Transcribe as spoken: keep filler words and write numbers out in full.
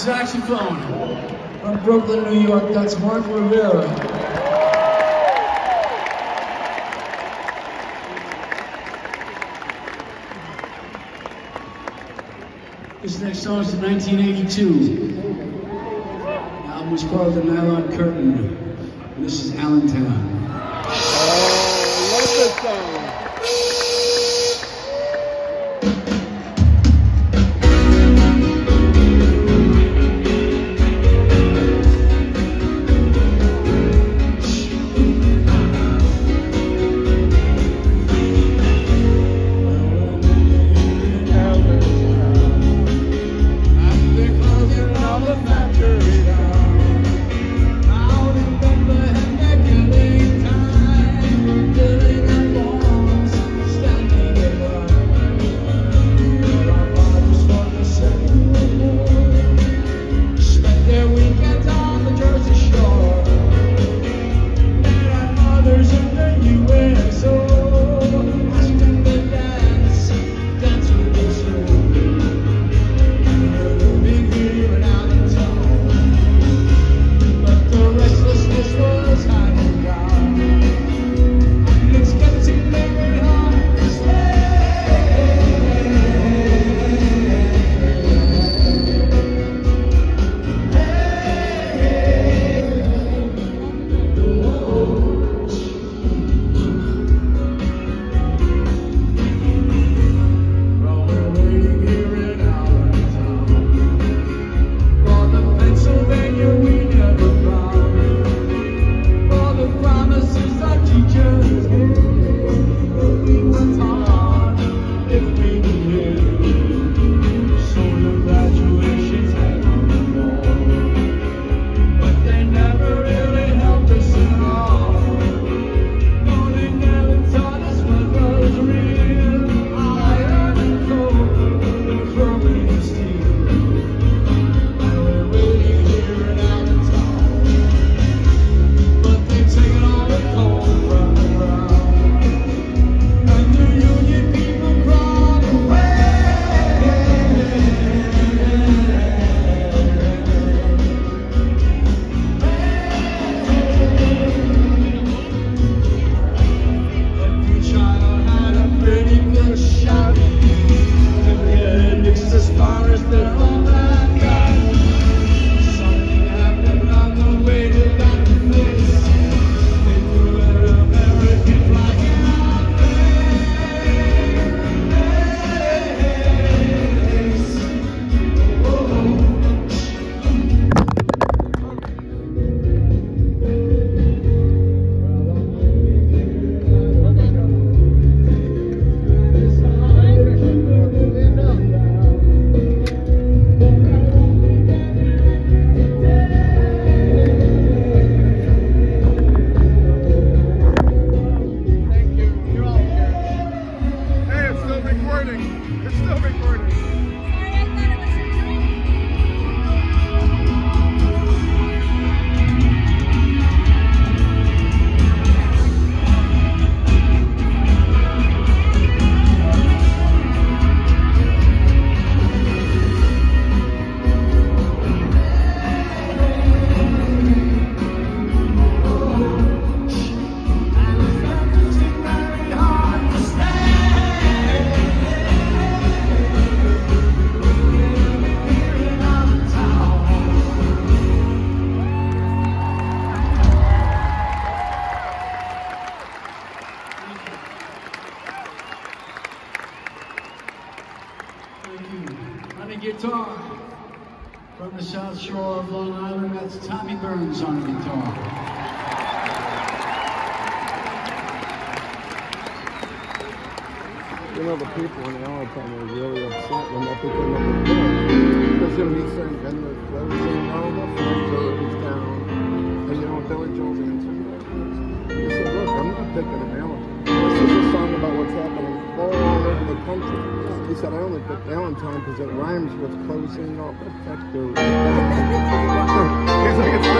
saxophone. From Brooklyn, New York, that's Mark Rivera. This next song is from nineteen eighty-two. The album was part of the Nylon Curtain. And this is Allentown. Oh, I love this song. Guitar from the South Shore of Long Island, that's Tommy Burns on guitar. You know, the people in Allentown are really upset when that became a big deal. Because, you know, he's saying, and the closing, all the facilities down. And, you know, Billy Joel's answer. He said, look, I'm not picking an Allentown. This is a song about what's happening all over the country. He said, I only picked Allentown because it rhymes with closing off the factory. He's like, it's